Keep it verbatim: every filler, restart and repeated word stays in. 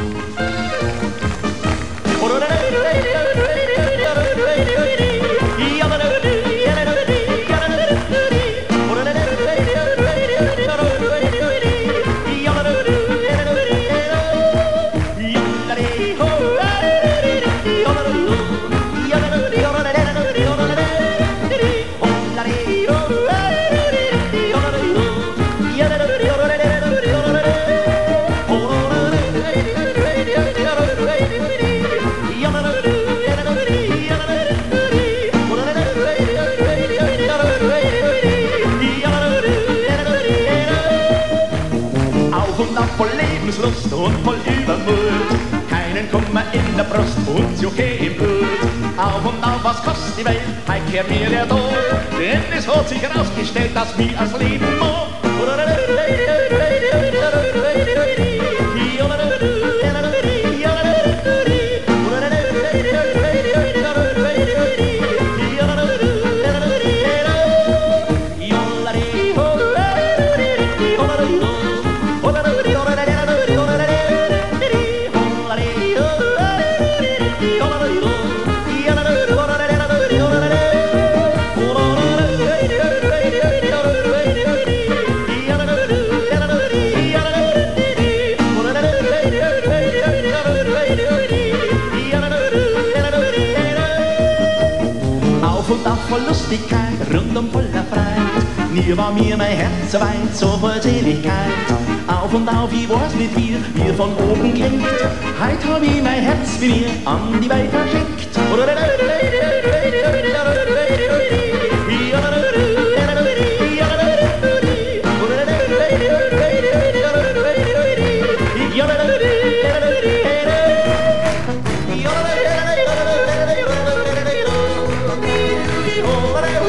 Voll Lebenslust und voll Übermut, keinen Kummer in der Brust und Juche im Blut. Auf und auf, was kostet die Welt, heim kehrt mir der Tod, denn es hat sich herausgestellt, dass wir als Leben mag. Und auch voll Lustigkeit, rundum voller Freit. Nie war mir mein Herz so weit, so voll Seligkeit. Auf und auf, ich weiß nicht wie, mir von oben klingt. Heut hab ich mein Herz wie mir an die Welt verschickt. Over there.